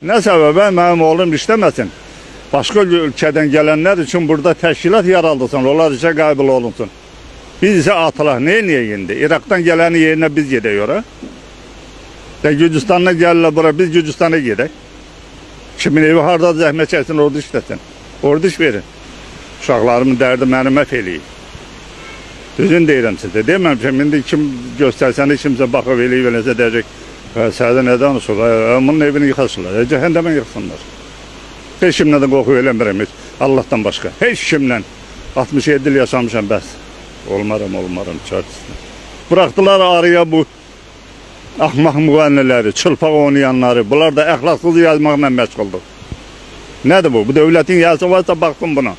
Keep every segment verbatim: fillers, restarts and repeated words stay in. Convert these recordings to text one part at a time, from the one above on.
Nə səbəbə mənim oğlum işləməsin? Başqa ölkədən gələnlər üçün burada təşkilat yaraldılsın, onlar işə qəbul olunsun. Biz isə atılaq, niyə niyə indi? İraqdan gələni yerinə biz gedək ora. Və Gürcüstandan gəlirlər bura, biz Gürcüstana gedək. Kimin evi harada zəhmət çəksin, orada işləsin. Orada iş verin. Uşaqlarımın dərdi mənə məhv eləyir. Düzün deyirəm sizə. Deməmişəm, indi kim göstərsəni kimsə baxıb eləyib eləsə deyəcək. Səhədə nə danışır? Onun evini yıxasınlar, cəhəndəmə yıxsınlar. Heç kimlə də qorxu eləmirəm, Allahdan başqa. Heç kimlə. altmış yeddi il yaşamışam, bəs. Olmaram, olmaram, çarçısına. Bıraxdılar araya bu axmaq müğənniləri, çılpaq oynayanları. Bunlar da əxlaqsız yazmaqla məşğuldur. Nədir bu? Bu dövlətin yazı varsa baxsın buna.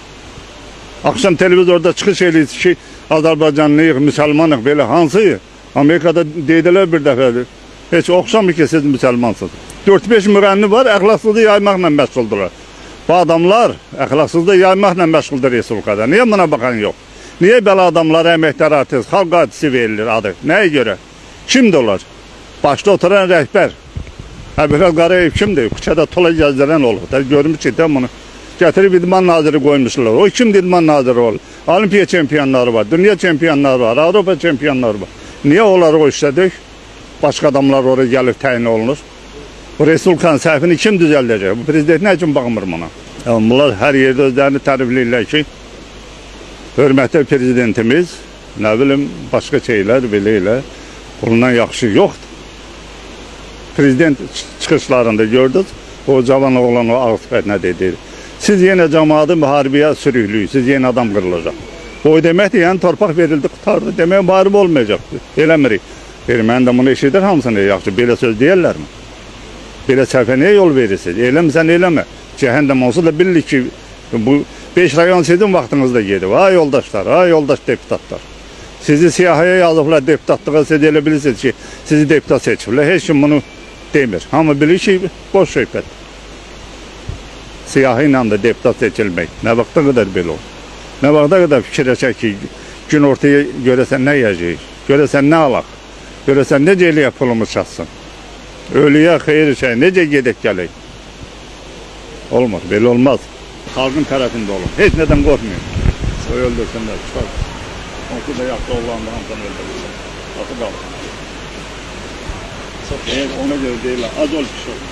Akşam televizorda çıxış eləyir ki, Azərbaycanlıyıq, müsəlmanıq, belə hansı? Amerikada dedilər bir dəfədir. Heç oxşamır ki, siz müsəlmansınız. dörd beş müğənni var, əxlaqsızlığı yaymaqla məşğuldurlar. Bu adamlar əxlaqsızlığı yaymaqla məşğuldur Respublikada. Niyə buna baxan yox? Niyə belə adamlara əməkdar artist, xalq artisti verilir adı? Nəyə görə? Kimdir onlar? Başda oturan rəhbər. Əbirəl Qarayev kimdir? Küçədə tola gəzdirən olub. Görmüş ki, bunu gətirib idman naziri qoymuşlar. O kim idman naziri olur? Olimpiya çempionları var, dünya çempionları var, Avropa çempionları var. Niyə onları o işlədik? Başqa adamlar oraya gəlib təyin olunur. Bu Respublikanın səhvini kim düzəldəcək? Bu prezident nə üçün baxmır buna? Yəni, bunlar hər yerdə özlərini tərifləyirlər ki, hörmətli prezidentimiz, nə bilim, başqa şeylər, belə elə, bundan yaxşı yoxdur. Prezident çıxışlarında gördünüz, o cavan oğlan o ağ sifətinə dedi. Siz yenə cəmaatı müharibəyə sürüklüyü, siz yenə adam qırılacaq. O deməkdir, yəni torpaq verildi, qutardı, demək müharibə olmayacaqdır. Eləmirik. Mən də bunu eşidir hamısını yaxşı, belə söz deyərlərmi? Belə səhvəniyə yol verirsiniz, eləmirsən eləmə. Cəhəndəm olsa da bilir ki, bu beş rayon sizin vaxtınızda gedib. Ay yoldaşlar, ay yoldaş deputatlar. Sizi siyahıya yazıblar deputatlığa, siz elə bilirsiniz ki, sizi deputat seçiblər. Heç kim bunu demir. Hamı bilir ki, boş söhbət. Siyahı ilə də deputat seçilmək. Nə vaxta qədər belə olur? Nə vaxta qədər fikirləşək ki, gün ortaya görəsən nə yiyəcəyik? Görəsən nə alaq? Görəsən necə eləyə pulumuz çatsın? Ölüyə xeyir şey, necə gedək gələk? Olmaz, belə olmaz. Xalqın tərəfində olun. Heç nədən qorxmayın. Soy öldürsünlər, çıxar. Onsu da yaxşı oğlandı, hamıdan öldürürsən. Atı qalsın. Ona görə deyirlər, az ol kişi ol.